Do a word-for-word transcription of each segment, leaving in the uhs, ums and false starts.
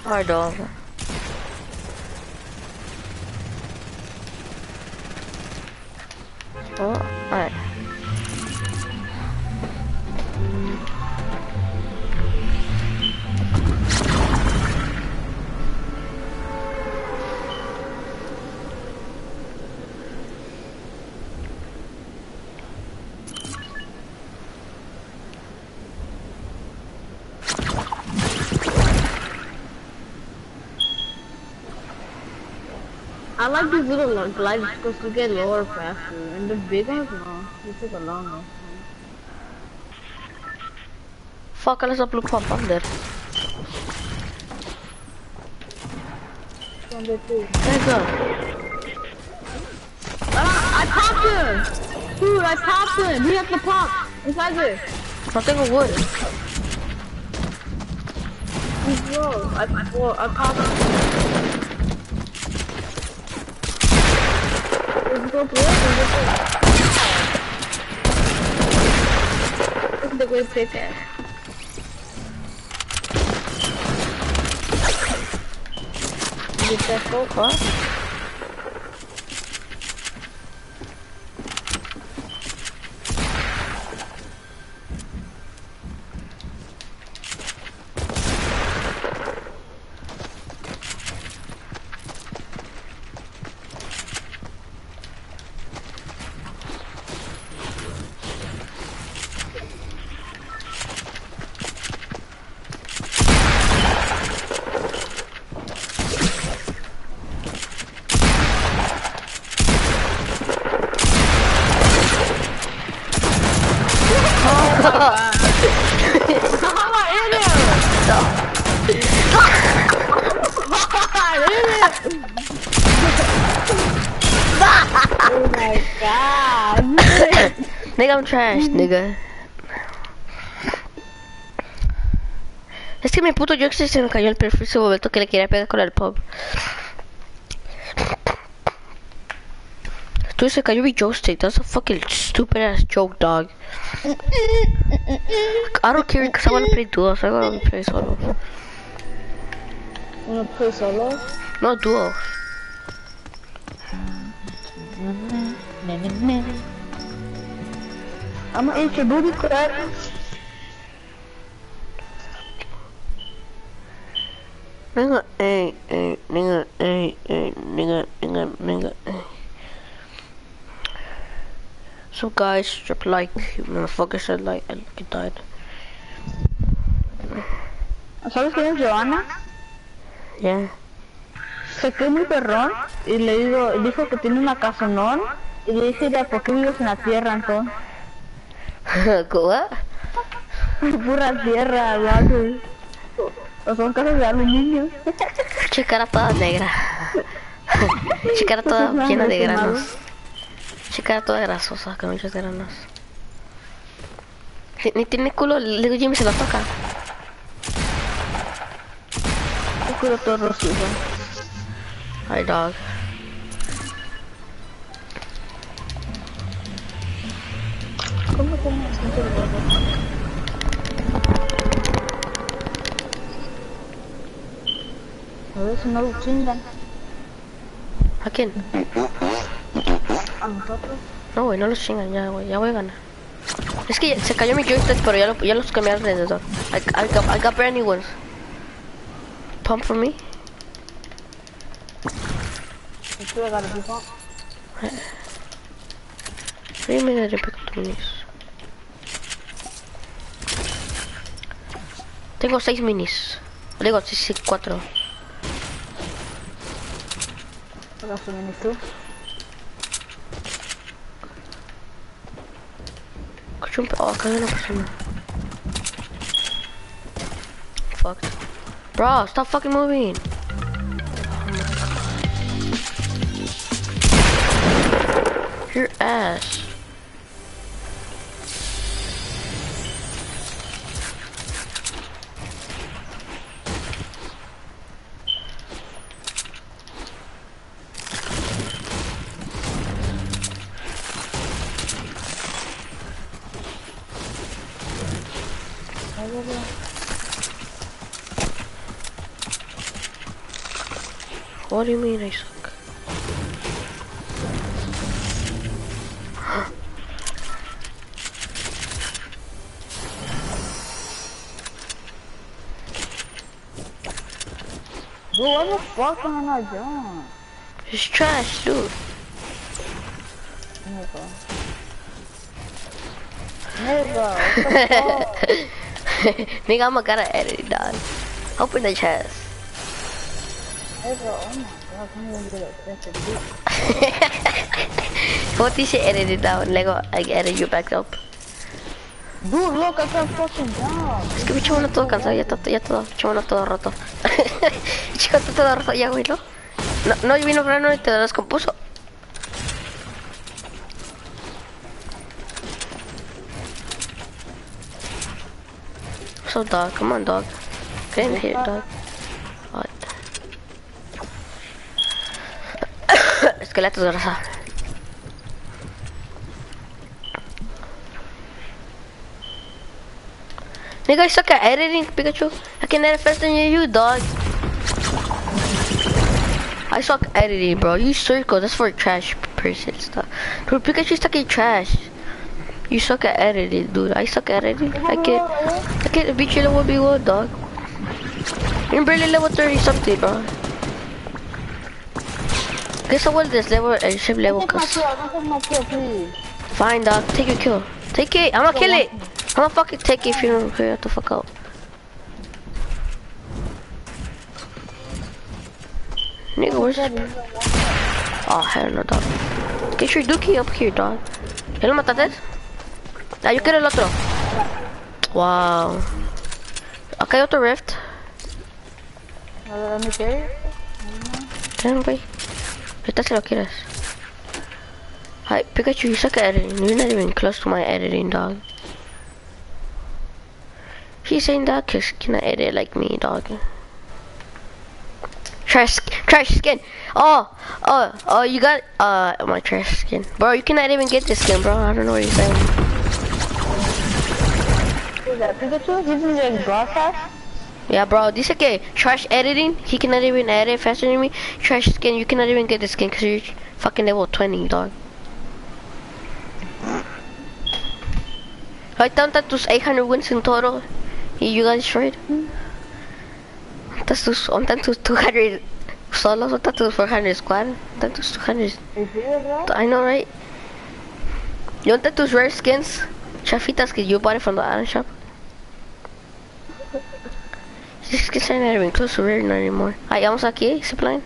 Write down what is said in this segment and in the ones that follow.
Alright, dog. Oh, alright. I like these little like gliders because we get lower faster, and the big ones, no, they take a long time. Fuck, alles op loop van pander. There too. Let's go. Ah, I popped him! Dude, I popped him! He has to pop! Inside there! No tengo wood. He's low. I, I, well, I popped him. Let's go play. Let's go play. This is the great pickaxe. Get that full car. Oh my god. Nigga, I'm trash, nigga. Es que mi puto joystick se me cayó el preciso momento que le quería pegar con el pop. Dude, se cayó mi joystick. That's a fucking stupid ass joke, dog. I don't care because I want to play duos. I want to play solo. Wanna play solo? No duo. I'm gonna eat your booty crack. Nigga, hey, hey, nigga, hey, hey, nigga, nigga, nigga, hey. So guys, drop like, you motherfucker said like, I like died. ¿Sabes quién es Joana? Yeah. Se quedó muy perrón y le digo, dijo que tiene una casonón y le dije, ya, ¿por qué vives en la tierra entonces? What? Pura tierra, ¿verdad? O son casas de aluminio. Chicara toda negra. Chicara toda llena de granos. Chicara toda grasosa, con muchos granos. Ni tiene culo, le digo Jimmy se la toca. El culo todo rosito. Hi dog. ¿Cómo se llama? A ver si no lo chingan. ¿A quién? ¿A nosotros? No, güey, no los chingan ya, güey, ya voy a ganar. Es que ya, se cayó mi joystick, pero ya, lo, ya los cambié alrededor. I, I, got, I got brand new ones. Pump for me. Estoy agarrando. Dime de repente minis. Tengo seis minis. Digo, sí, sí, cuatro. Hagas un minis tú. Escucho un... Oh, acá hay una persona. Fucked. Bro, stop fucking moving. Your ass. What do you mean I suck? Dude, what the fuck am I doing? It's trash, dude. Nigga. Nigga, what the fuck? Nigga, I'm gonna edit it, dog. Open the chest. Nigga, oh my god, I can't even get it expensive. What you should edit it down, Lego, I edit you back up. Dude, look, I can't fucking jump. Es que mi chavo no todo cansado, ya está, ya todo, chavo no todo roto. Chico, está todo roto ya, güey, ¿no? No, no vino Brano y te lo descompuso. So dog, come on dog. Get in here, dog. What? Esqueletos de raza. Nigga, I suck at editing, Pikachu. I can edit faster than you, dog. I suck at editing, bro. You circle, that's for trash person stuff. Dude, Pikachu stuck in trash. You suck at editing, dude. I suck at editing. I can't, I can't beat you level B one, dog. You're barely level thirty something, bro. Guess I want this level and ship level, cause. Fine, dog. Take your kill. Take it. I'ma kill it. I'ma fucking take it if you don't clear the fuck out. Nigga, where's... Oh, hell no, dog. Get your dookie up here, dog. ¿Ya lo mataste? Ah, yo quiero el otro. Wow. Acá hay otro rift. Ten, güey. Ahorita si lo quieres. Hi, Pikachu, you suck at editing. You're not even close to my editing, dog. He's saying that cause you cannot edit like me, dog. Trash, trash skin. Oh, oh, oh, you got uh my trash skin, bro. You cannot even get this skin, bro. I don't know what you're saying. Who's that, Pikachu? He's in the broadcast? Yeah, bro. This is okay. Trash editing. He cannot even edit faster than me. Trash skin. You cannot even get the skin cause you're fucking level twenty, dog. Right down that tus eight hundred wins in total. You got destroyed. That's tus, on tus two hundred solos, on tus four hundred squad, on tus two hundred. I know, right? You want tus rare skins? Chafitas, que you bought it from the item shop. These skins are not even close to rare not anymore. Ahí vamos aquí, zipline.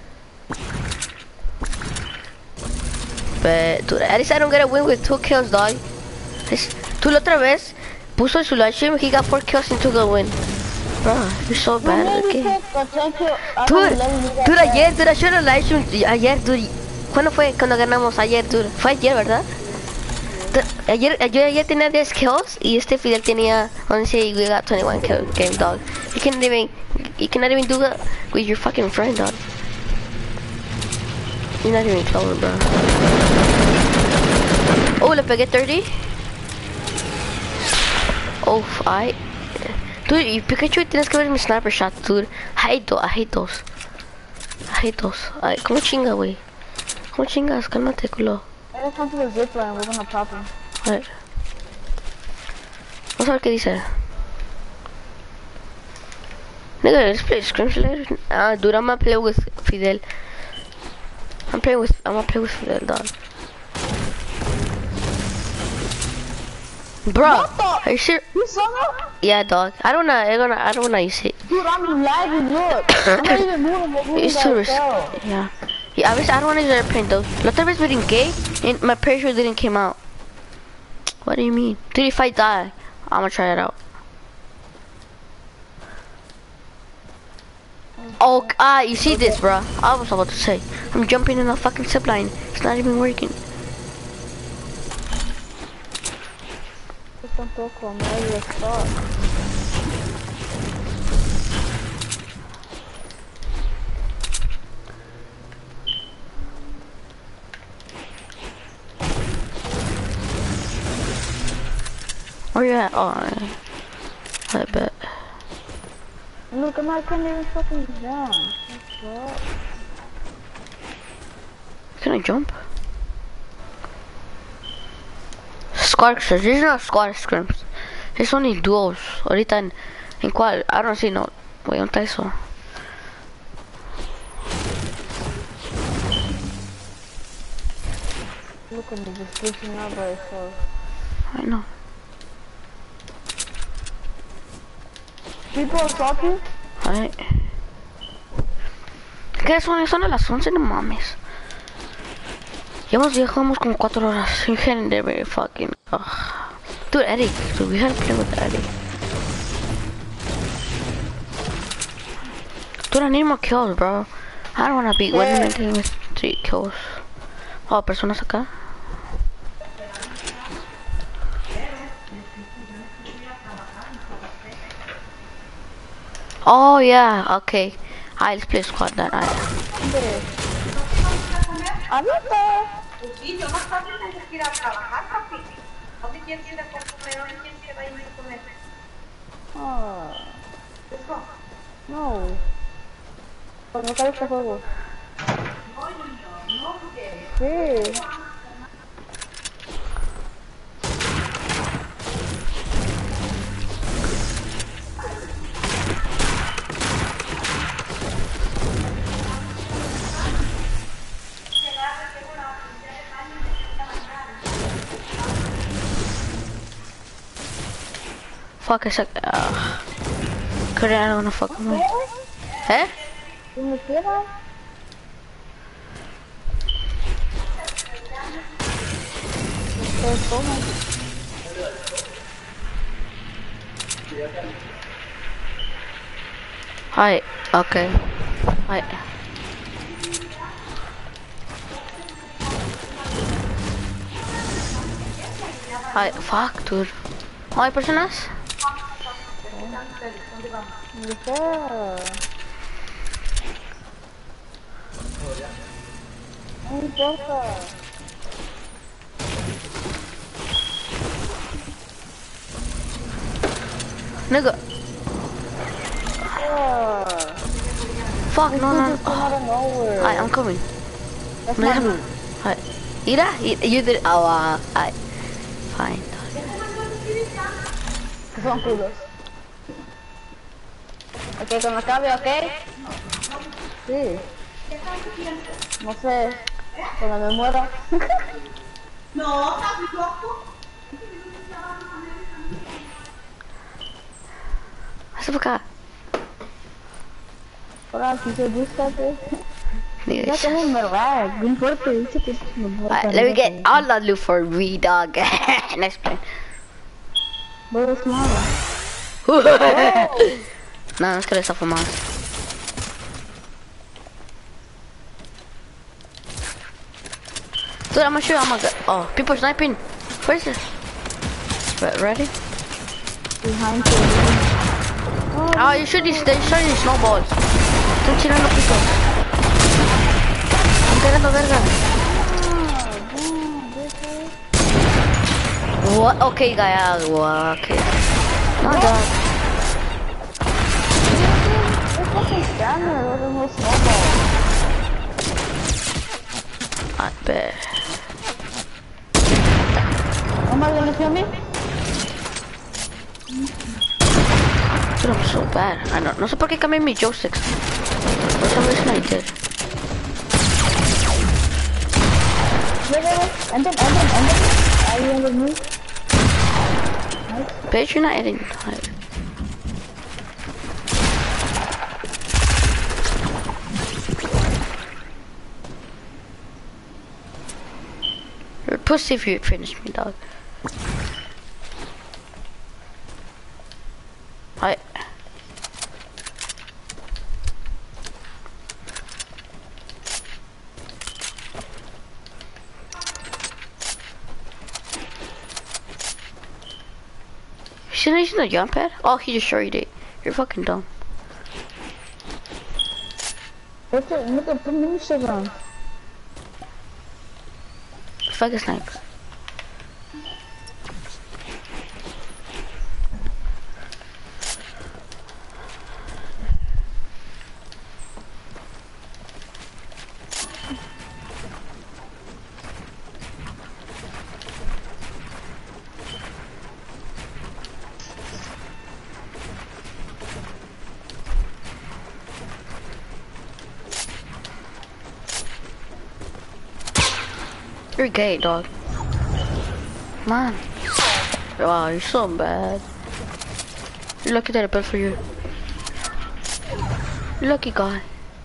But, dude, at least I don't get a win with two kills, dog. Tú la otra vez puso en su live stream, he got four kills and took a win. Bro, you're so bad at the game. Dude, dude, ayer, dude, I showed a live stream, ayer, dude. ¿Cuándo fue cuando ganamos? Ayer, dude. Fue ayer, ¿verdad? Dude, ayer, yo ayer tenía diez kills y este Fidel tenía once y we got twenty-one kill game, dog. You can't even, you cannot even do that with your fucking friend, dog. You're not even close, bro. Oh, le pegué thirty. Oh, I... Dude, you Pikachu tienes que ver mi sniper shot, dude. I hate those, I hate those. I hate those. Ay, ¿cómo chinga, güey? ¿Cómo chingas? Cálmate, culo. I just went to the zip line, we're gonna pop him. A ver. Vamos a ver qué dice. Nigga, let's play Scrimps later. Ah, dude, I'm gonna play with Fidel. I'm playing with, I'm gonna play with Fidel, dog. Bro, are you sure? You saw that? Yeah, dog. I don't know. I don't know. I don't know. You see? Dude, I'm lagging. Look, I'm not even moving. I'm moving It's too risky. Yeah. Yeah. I wish I don't want to use airplane though. La otra vez we didn't gay, and my parachute didn't came out. What do you mean? Dude, if I die, I'm gonna try it out. Oh, ah, you see this, bro? I was about to say, I'm jumping in a fucking zip line. It's not even working. Tampoco, I'm ready as fuck. Where you at? Oh, I bet. Look, I'm not, I can't even fucking jump. What's up? Can I jump? Squad scrims. There's no squad scrims. There's only duos. Ahorita en, en cuál? I don't see no. Wait, ¿dónde está eso? Look at the description number, so... I know. People are talking? Ay. ¿Qué son? Son a las once, no mames. Llevamos viajamos como cuatro horas. You can't never fucking... Ugh. Dude, Eddie. Dude, we had to play with Eddie. Dude, I need more kills, bro. I don't wanna beat one minute with three kills. Oh, personas acá. Oh, yeah, okay. Alright, let's play squad then. Alright. Sí, yo más tarde tengo que ir a trabajar, papi. ¿Dónde quieres ir a comer? ¿Dónde quieres ir a ir a comer? Oh, Let's go. no. ¿Por no cabe este juego? No, no, no, porque... Sí. Fuck, I suck. Uh, couldn't, I don't wanna fuck with me. Eh? ¿Y me queda? Ustedes toman. Hi, okay. Hi. Hi, fuck, dude. ¿No hay personas? ¿Dónde está? No importa. Nigga. Oh, Fuck, no, no. just came out of nowhere. Hi, I'm coming. That's No, not déjame. me. Hi. Ira, you did. Oh, uh, I. Fine. Que son culos. Ok, cuando acabe, ok. Sí. No sé. Cuando me muera. No, ¿estás loco? Hasta por acá. Ahora, si se busca, pues. Ya Anyways. como me va, no importa, dice que me muera. Alright, let me get all the loot for me, dog. Next plane. Voy a sumar. No, let's get this off of mine. Dude, I'm gonna shoot. I'm gonna go. Oh, people sniping. Where is it? Re- Ready? Behind you. Oh, you shoot these. They're shooting snowballs. Están tirando pisos. Están tirando verga. What? Okay, guy. Uh, okay. Not done. It's fucking standard, what is no snowball? I bet. Am I gonna kill me? Dude, I'm so bad. I know. No sé por qué cambié mi joysticks. For some reason I did. Wait, wait, wait. End him, end him, end him. Are you ended me? Bitch, you're not editing. Right. You're a pussy if you finish me, dog. Hi. Shouldn't I use the jump pad? Oh, he just shorted it. You're fucking dumb. Look at, look at, put me on. Fuck a snipe. You're gay, dog. Man. Wow, you're so bad. You're lucky that I built for you. You're lucky guy.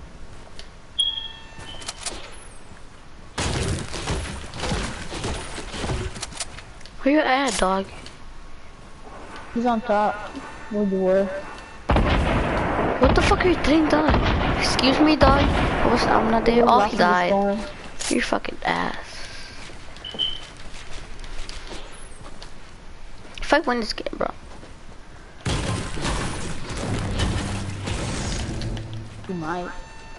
Where you at, dog? He's on top. Where you were. What the fuck are you doing, dog? Excuse me, dog. I was, I'm not there. Oh, he died. You're fucking ass. If I win this game, bro. You might.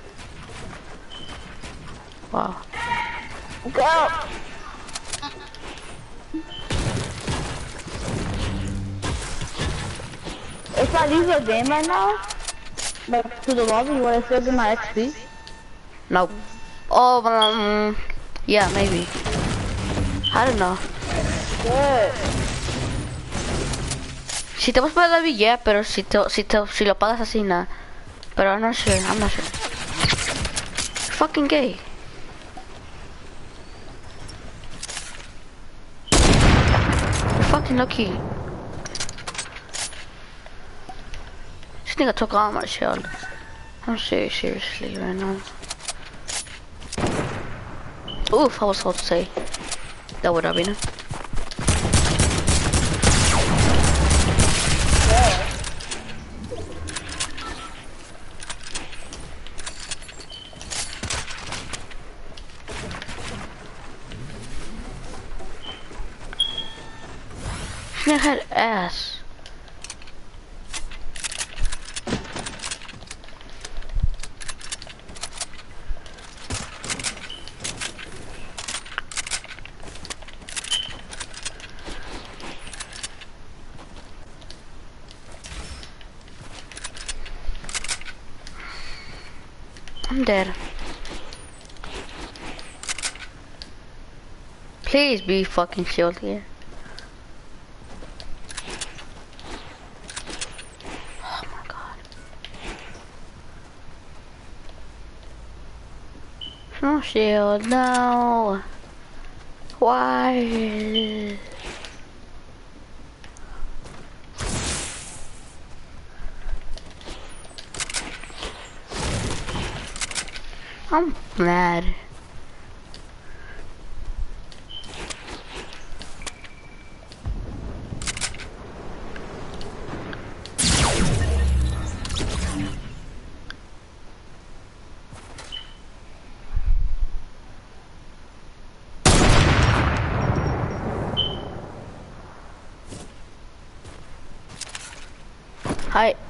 Wow. Go! If I leave the game right now, like to the lobby, you wanna still get my X P? No. Oh, um, yeah, maybe. I don't know. Good. Si te vas para la villa, pero si te, si te, si lo pagas así, nada. Pero I'm not sure, I'm not sure. You're fucking gay. You're fucking lucky. This nigga took all my shield. I'm serious, seriously right now. Oof, I was about to say. That would have been it. She had ass. I'm dead. Please be fucking shield here. Oh my god. No shield, no. Why? I'm mad. Hi.